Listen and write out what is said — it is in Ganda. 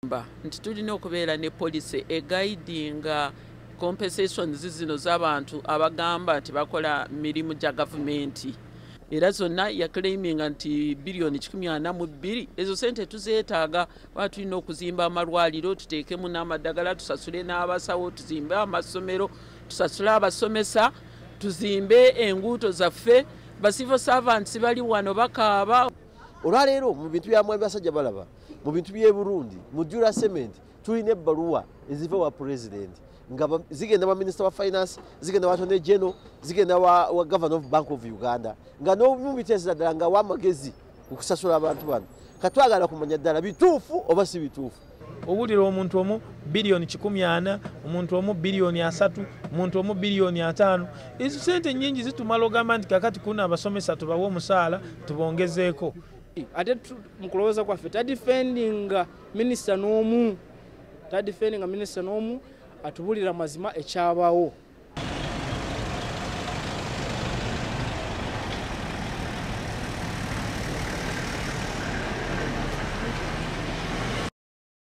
nti tulina okubeera ne policy eguidinga compensations zino z'abantu abagamba nti bakola mirimu gya gavumenti. Era zonna yaclaiminga nti bilioni 142 ezo sente tuzeetaaga. Tulina okuzimba amalwaliro, tuteekemu n'amaddagala, tusasule n'abasawo, tuzimbe amasomero, tusasule abasomesa, tuzimbe enguuto zaffe. Civil servants bali wano bakaaba. Olwaleero mu bintu bya Basajjabalaba, mu bintu by'e Burundi, mu Dura Cement tulina ebbaluwa eziva wa President nga zigenda wa Minister wa Finance, zigenda wa Attorney General, zigenda wa Governor of Bank of Uganda nga n'omubiteesa ddala nga w'amagezi okusasula abantu bano. Katwagala kumanya ddala bituufu oba si bituufu. Owulira omuntu omu bilioni 140, omuntu omu bilioni 3, omuntu omu bilioni 5. Ezo sente nyingi zitumala ogamba nti kakati kuna abasomesa tubawe omusaala tubongezeeko. Ate mukulowooza kwaffe tadifendinga minisita n'omu atubulira mazima ekyabaawo.